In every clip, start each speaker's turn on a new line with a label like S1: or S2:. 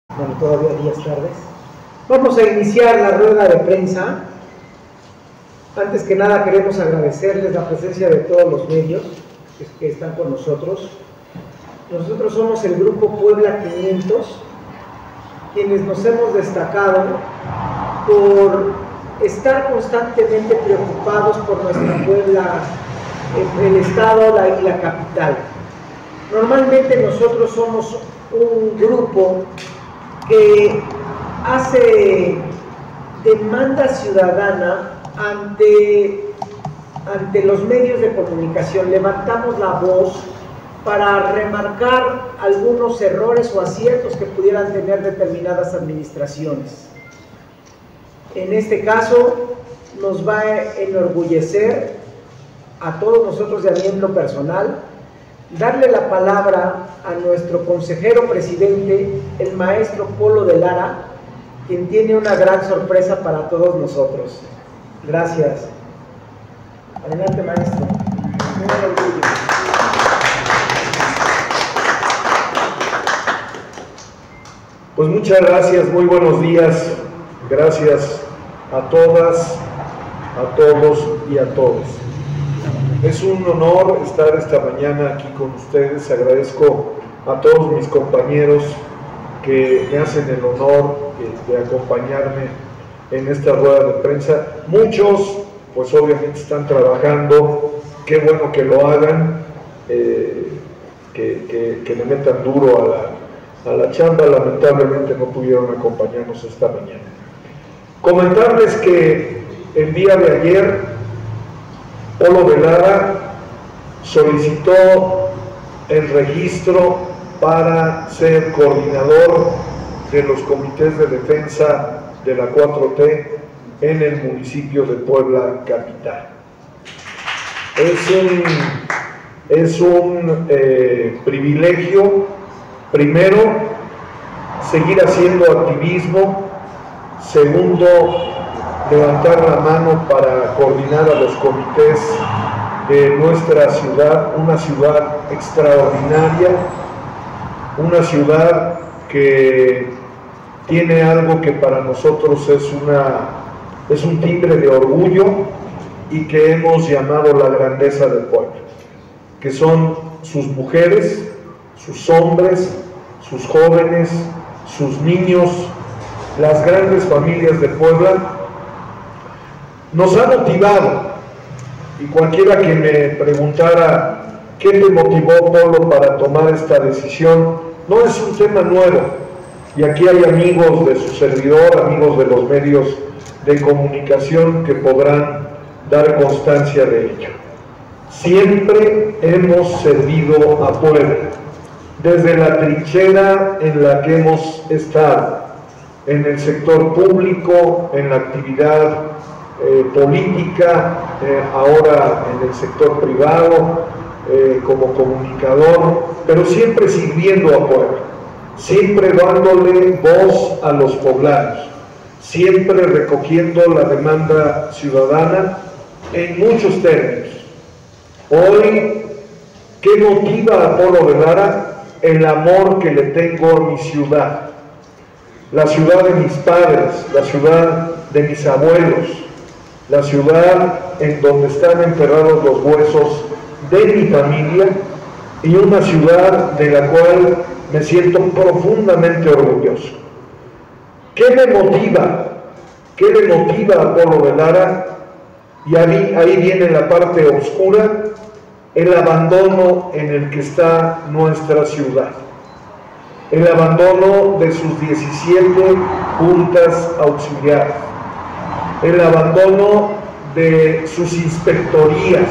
S1: Bueno, todavía días tardes. Vamos a iniciar la rueda de prensa. Antes que nada queremos agradecerles la presencia de todos los medios que están con nosotros. Nosotros somos el Grupo Puebla 500, quienes nos hemos destacado por estar constantemente preocupados por nuestra Puebla, el Estado y la capital. Normalmente nosotros somos un grupo que hace demanda ciudadana ante los medios de comunicación. Levantamos la voz para remarcar algunos errores o aciertos que pudieran tener determinadas administraciones. En este caso, nos va a enorgullecer a todos nosotros y a mí en lo personal darle la palabra a nuestro consejero presidente, el maestro Polo de Lara, quien tiene una gran sorpresa para todos nosotros. Gracias. Adelante, maestro. Muy orgullo.
S2: Pues muchas gracias, muy buenos días. Gracias a todas, a todos y a todos. Es un honor estar esta mañana aquí con ustedes. Agradezco a todos mis compañeros que me hacen el honor de acompañarme en esta rueda de prensa. Muchos, pues obviamente están trabajando, qué bueno que lo hagan, que le metan duro a la chamba. Lamentablemente no pudieron acompañarnos esta mañana. Comentarles que el día de ayer Polo de Lara solicitó el registro para ser coordinador de los comités de defensa de la 4T en el municipio de Puebla capital. Es un privilegio, primero, seguir haciendo activismo, segundo, levantar la mano para coordinar a los comités de nuestra ciudad, una ciudad extraordinaria, una ciudad que tiene algo que para nosotros es un timbre de orgullo y que hemos llamado la grandeza del pueblo, que son sus mujeres, sus hombres, sus jóvenes, sus niños, las grandes familias de Puebla. Nos ha motivado, y cualquiera que me preguntara qué te motivó, Polo, para tomar esta decisión, no es un tema nuevo, y aquí hay amigos de su servidor, amigos de los medios de comunicación que podrán dar constancia de ello. Siempre hemos servido a Puebla, desde la trinchera en la que hemos estado, en el sector público, en la actividad política, ahora en el sector privado, como comunicador, pero siempre sirviendo a Puebla, siempre dándole voz a los poblanos, siempre recogiendo la demanda ciudadana en muchos términos. Hoy, ¿qué motiva a Polo de Lara? El amor que le tengo a mi ciudad, la ciudad de mis padres, la ciudad de mis abuelos, la ciudad en donde están enterrados los huesos de mi familia, y una ciudad de la cual me siento profundamente orgulloso. ¿Qué me motiva? ¿Qué le motiva a Polo de Lara? Y ahí viene la parte oscura, el abandono en el que está nuestra ciudad, el abandono de sus 17 juntas auxiliares, el abandono de sus inspectorías,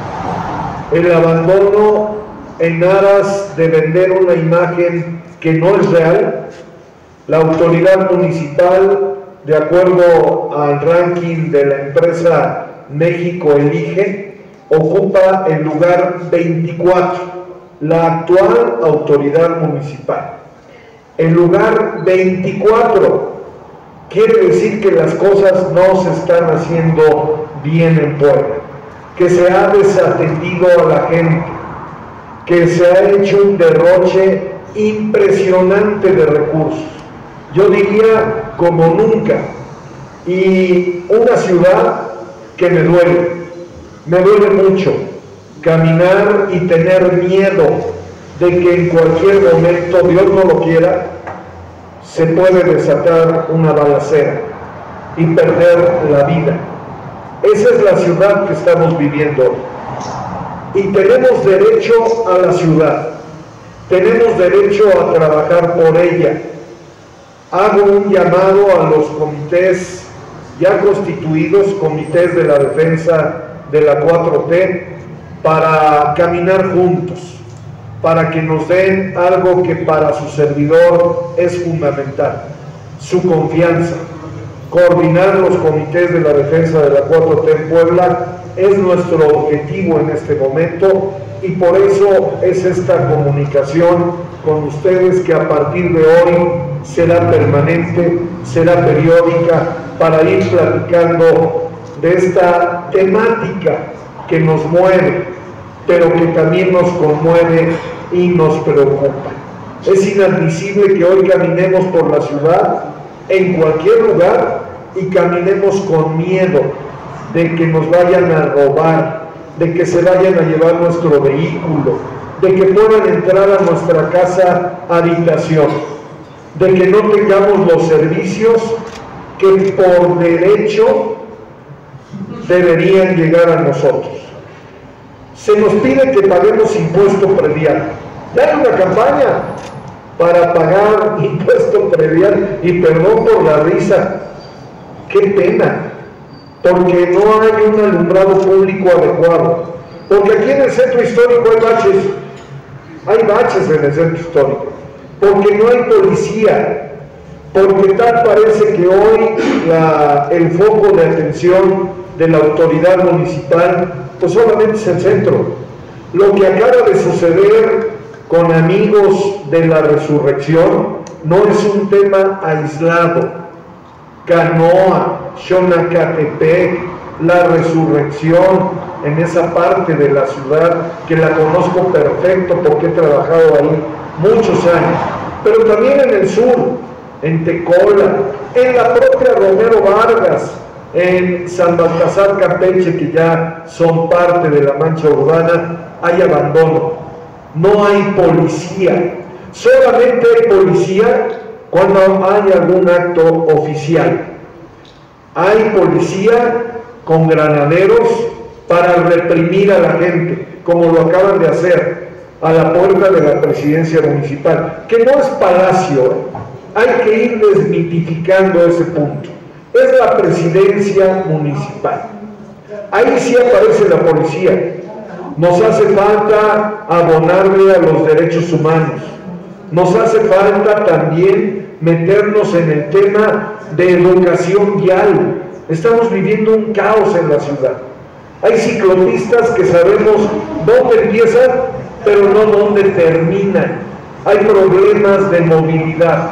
S2: el abandono en aras de vender una imagen que no es real. La autoridad municipal, de acuerdo al ranking de la empresa México Elige, ocupa el lugar 24, la actual autoridad municipal. El lugar 24 quiere decir que las cosas no se están haciendo bien en Puebla, que se ha desatendido a la gente, que se ha hecho un derroche impresionante de recursos, yo diría como nunca, y una ciudad que me duele mucho caminar y tener miedo de que en cualquier momento, Dios no lo quiera, se puede desatar una balacera y perder la vida. Esa es la ciudad que estamos viviendo y tenemos derecho a la ciudad, tenemos derecho a trabajar por ella. Hago un llamado a los comités ya constituidos, comités de la defensa de la 4T, para caminar juntos, para que nos den algo que para su servidor es fundamental, su confianza. Coordinar los comités de la defensa de la 4T en Puebla es nuestro objetivo en este momento y por eso es esta comunicación con ustedes que a partir de hoy será permanente, será periódica, para ir platicando de esta temática que nos mueve, pero que también nos conmueve y nos preocupa. Es inadmisible que hoy caminemos por la ciudad, en cualquier lugar, y caminemos con miedo de que nos vayan a robar, de que se vayan a llevar nuestro vehículo, de que puedan entrar a nuestra casa habitación, de que no tengamos los servicios que por derecho deberían llegar a nosotros. Se nos pide que paguemos impuesto predial. Ya hay una campaña para pagar impuesto predial y perdón por la risa, qué pena, porque no hay un alumbrado público adecuado, porque aquí en el centro histórico hay baches en el centro histórico, porque no hay policía, porque tal parece que hoy el foco de atención de la autoridad municipal pues solamente es el centro. Lo que acaba de suceder con Amigos de la Resurrección no es un tema aislado. Canoa, Xonacatepec, La Resurrección, en esa parte de la ciudad que la conozco perfecto porque he trabajado ahí muchos años, pero también en el sur, en Tecola, en la propia Romero Vargas, en San Baltasar Campeche, que ya son parte de la mancha urbana, hay abandono, no hay policía, solamente hay policía cuando hay algún acto oficial. Hay policía con granaderos para reprimir a la gente, como lo acaban de hacer a la puerta de la presidencia municipal, que no es palacio, hay que ir desmitificando ese punto. Es la presidencia municipal. Ahí sí aparece la policía. Nos hace falta abonarle a los derechos humanos. Nos hace falta también meternos en el tema de educación vial. Estamos viviendo un caos en la ciudad. Hay ciclopistas que sabemos dónde empiezan, pero no dónde terminan. Hay problemas de movilidad.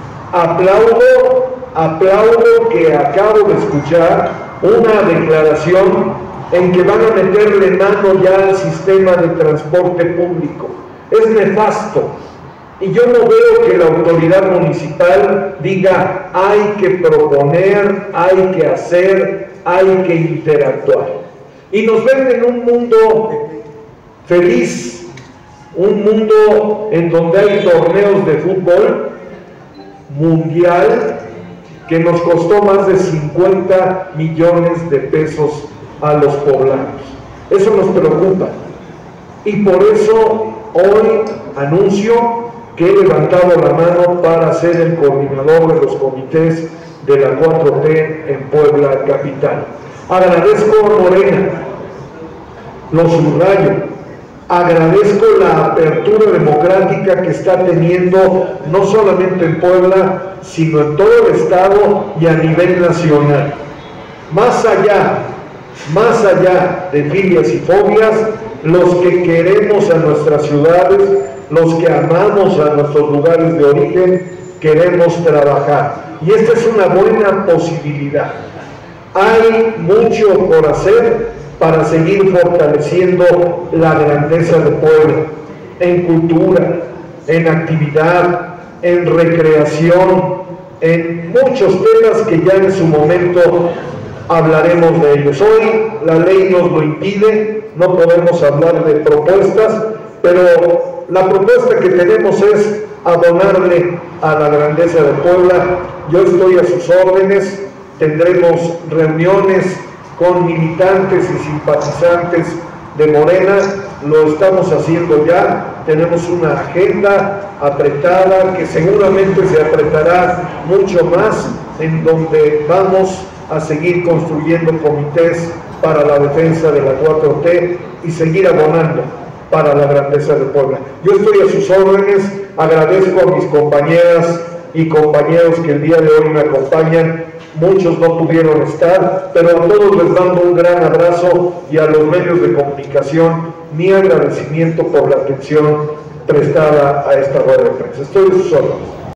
S2: Aplaudo que acabo de escuchar una declaración en que van a meterle mano ya al sistema de transporte público. Es nefasto. Y yo no veo que la autoridad municipal diga hay que proponer, hay que hacer, hay que interactuar. Y nos venden un mundo feliz, un mundo en donde hay torneos de fútbol mundial que nos costó más de 50 millones de pesos a los poblanos. Eso nos preocupa. Y por eso hoy anuncio que he levantado la mano para ser el coordinador de los comités de la 4T en Puebla capital. Agradezco a Morena, lo subrayo, agradezco la apertura democrática que está teniendo no solamente en Puebla, sino en todo el estado y a nivel nacional. Más allá de filias y fobias, los que queremos a nuestras ciudades, los que amamos a nuestros lugares de origen, queremos trabajar. Y esta es una buena posibilidad. Hay mucho por hacer para seguir fortaleciendo la grandeza de Puebla, en cultura, en actividad, en recreación, en muchos temas que ya en su momento hablaremos de ellos. Hoy la ley nos lo impide, no podemos hablar de propuestas, pero la propuesta que tenemos es abonarle a la grandeza de Puebla. Yo estoy a sus órdenes, tendremos reuniones con militantes y simpatizantes de Morena, lo estamos haciendo ya, tenemos una agenda apretada que seguramente se apretará mucho más, en donde vamos a seguir construyendo comités para la defensa de la 4T y seguir abonando para la grandeza de Puebla. Yo estoy a sus órdenes, agradezco a mis compañeras y compañeros que el día de hoy me acompañan, muchos no pudieron estar, pero a todos les mando un gran abrazo y a los medios de comunicación mi agradecimiento por la atención prestada a esta rueda de prensa. Estoy a sus órdenes.